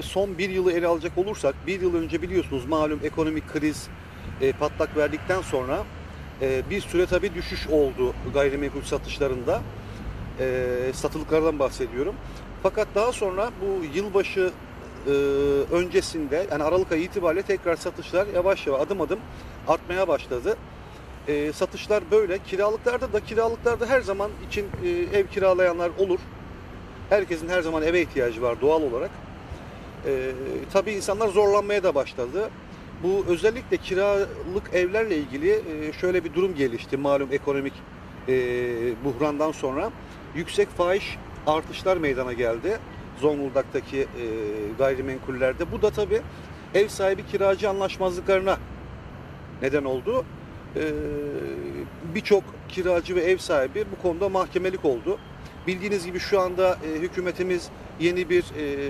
son bir yılı ele alacak olursak, bir yıl önce biliyorsunuz malum ekonomik kriz patlak verdikten sonra bir süre tabii düşüş oldu gayrimenkul satışlarında. Satılıklardan bahsediyorum. Fakat daha sonra bu yılbaşı öncesinde, yani Aralık ayı itibariyle tekrar satışlar yavaş yavaş adım adım artmaya başladı. Satışlar böyle. Kiralıklarda her zaman için ev kiralayanlar olur. Herkesin her zaman eve ihtiyacı var doğal olarak. Tabii insanlar zorlanmaya da başladı. Bu özellikle kiralık evlerle ilgili şöyle bir durum gelişti malum ekonomik buhrandan sonra. Yüksek fahiş artışlar meydana geldi Zonguldak'taki gayrimenkullerde. Bu da tabii ev sahibi kiracı anlaşmazlıklarına neden oldu. Birçok kiracı ve ev sahibi bu konuda mahkemelik oldu. Bildiğiniz gibi şu anda hükümetimiz yeni bir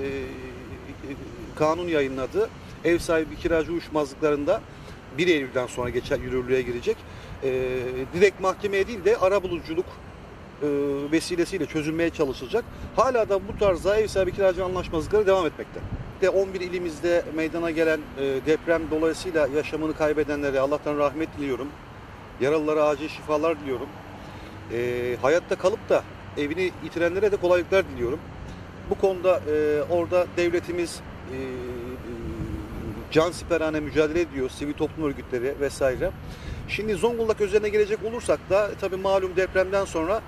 kanun yayınladı. Ev sahibi kiracı uyuşmazlıklarında 1 Eylül'den sonra yürürlüğe girecek. Direkt mahkemeye değil de arabuluculuk vesilesiyle çözülmeye çalışılacak. Hala da bu tarzda ev sahibi kiracı anlaşmazlıkları devam etmekte. 11 ilimizde meydana gelen deprem dolayısıyla yaşamını kaybedenlere Allah'tan rahmet diliyorum. Yaralılara acil şifalar diliyorum. Hayatta kalıp da evini yitirenlere de kolaylıklar diliyorum. Bu konuda orada devletimiz cansiperane mücadele ediyor, sivil toplum örgütleri vesaire. Şimdi Zonguldak özeline gelecek olursak da tabii malum depremden sonra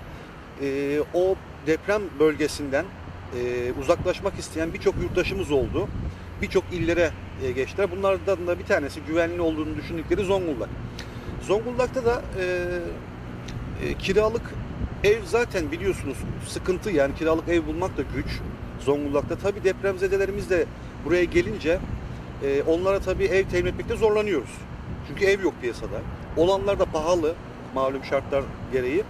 o deprem bölgesinden uzaklaşmak isteyen birçok yurttaşımız oldu. Birçok illere geçtiler. Bunlardan da bir tanesi güvenli olduğunu düşündükleri Zonguldak. Zonguldak'ta da kiralık ev zaten biliyorsunuz sıkıntı, yani kiralık ev bulmak da güç Zonguldak'ta. Tabii depremzedelerimiz de buraya gelince onlara tabii ev temin etmekte zorlanıyoruz. Çünkü ev yok piyasada. Olanlar da pahalı malum şartlar gereği.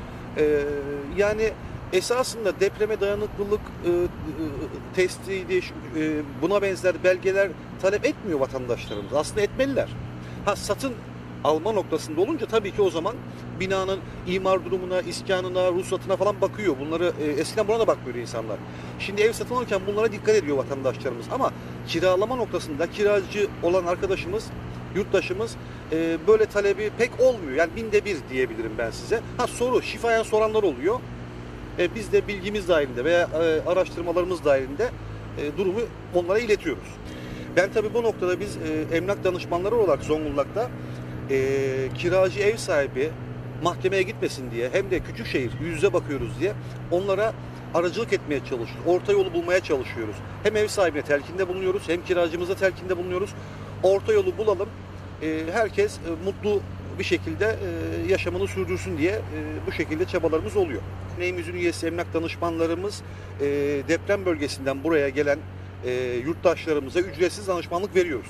Yani esasında depreme dayanıklılık testiydi, buna benzer belgeler talep etmiyor vatandaşlarımız. Aslında etmeliler. Satın alma noktasında olunca tabii ki o zaman binanın imar durumuna, iskanına, ruhsatına falan bakıyor. Bunları eskiden buna da bakmıyor insanlar. Şimdi ev satın alırken bunlara dikkat ediyor vatandaşlarımız. Ama kiralama noktasında kiracı olan arkadaşımız, yurttaşımız böyle talebi pek olmuyor. Yani 1/1000 diyebilirim ben size. Şifayen soranlar oluyor. Biz de bilgimiz dahilinde veya araştırmalarımız dahilinde durumu onlara iletiyoruz. Ben tabii bu noktada biz emlak danışmanları olarak Zonguldak'ta kiracı ev sahibi mahkemeye gitmesin diye, hem de küçük şehir yüz yüze bakıyoruz diye onlara aracılık etmeye çalışıyoruz. Orta yolu bulmaya çalışıyoruz. Hem ev sahibine telkinde bulunuyoruz, hem kiracımıza telkinde bulunuyoruz. Orta yolu bulalım. Herkes mutlu bir şekilde yaşamını sürdürsün diye bu şekilde çabalarımız oluyor. Derneğimizin üyesi emlak danışmanlarımız deprem bölgesinden buraya gelen yurttaşlarımıza ücretsiz danışmanlık veriyoruz.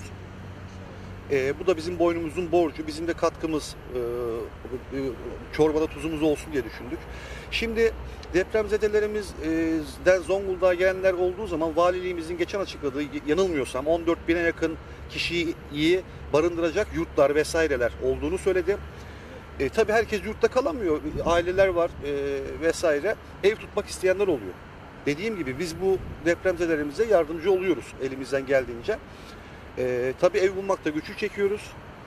Bu da bizim boynumuzun borcu, bizim de katkımız, çorbada tuzumuz olsun diye düşündük. Şimdi depremzedelerimizden Zonguldak'a gelenler olduğu zaman valiliğimizin geçen açıkladığı, yanılmıyorsam 14.000'e yakın kişiyi barındıracak yurtlar vesaireler olduğunu söyledi. Tabii herkes yurtta kalamıyor, aileler var vesaire, ev tutmak isteyenler oluyor. Dediğim gibi biz bu depremzedelerimize yardımcı oluyoruz elimizden geldiğince. Tabii ev bulmakta güçlük çekiyoruz.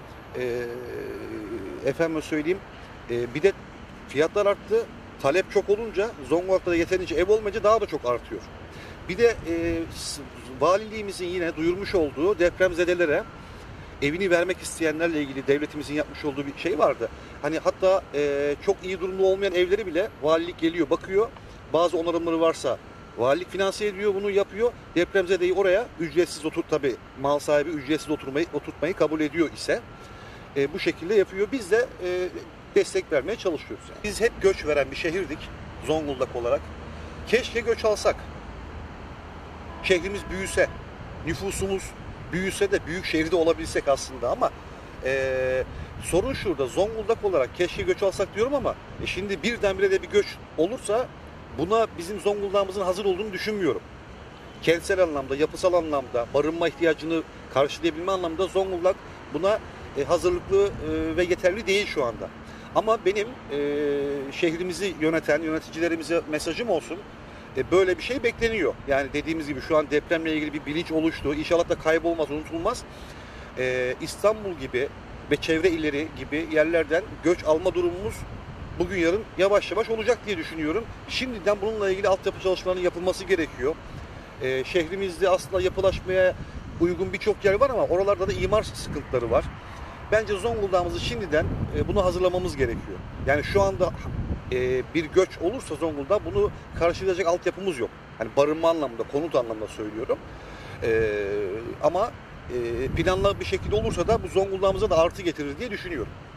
Efendime söyleyeyim, bir de fiyatlar arttı. Talep çok olunca, Zonguldak'ta da yeterince ev olmayınca daha da çok artıyor. Bir de valiliğimizin yine duyurmuş olduğu depremzedelere evini vermek isteyenlerle ilgili devletimizin yapmış olduğu bir şey vardı. Hani hatta çok iyi durumda olmayan evleri bile valilik geliyor, bakıyor. Bazı onarımları varsa valilik finanse ediyor, bunu yapıyor. Depremzedeyi oraya ücretsiz tabii mal sahibi ücretsiz oturtmayı kabul ediyor ise bu şekilde yapıyor. Biz de destek vermeye çalışıyoruz. Yani. Biz hep göç veren bir şehirdik Zonguldak olarak. Keşke göç alsak. Şehrimiz büyüse, nüfusumuz büyüse de büyük şehirde olabilsek aslında, ama sorun şurada, Zonguldak olarak keşke göç alsak diyorum ama şimdi birdenbire de bir göç olursa buna bizim Zonguldak'ımızın hazır olduğunu düşünmüyorum. Kentsel anlamda, yapısal anlamda, barınma ihtiyacını karşılayabilme anlamda Zonguldak buna hazırlıklı ve yeterli değil şu anda. Ama benim şehrimizi yöneten yöneticilerimize mesajım olsun. böyle bir şey bekleniyor. Yani dediğimiz gibi şu an depremle ilgili bir bilinç oluştu. İnşallah da kaybolmaz, unutulmaz. İstanbul gibi ve çevre illeri gibi yerlerden göç alma durumumuz bugün yarın yavaş yavaş olacak diye düşünüyorum. Şimdiden bununla ilgili altyapı çalışmalarının yapılması gerekiyor. Şehrimizde aslında yapılaşmaya uygun birçok yer var ama oralarda da imar sıkıntıları var. Bence Zonguldak'ımızı şimdiden bunu hazırlamamız gerekiyor. Yani şu anda bir göç olursa Zonguldak'a bunu karşılayacak altyapımız yok. Hani barınma anlamında, konut anlamında söylüyorum. Ama planlı bir şekilde olursa da bu Zonguldak'ımıza da artı getirir diye düşünüyorum.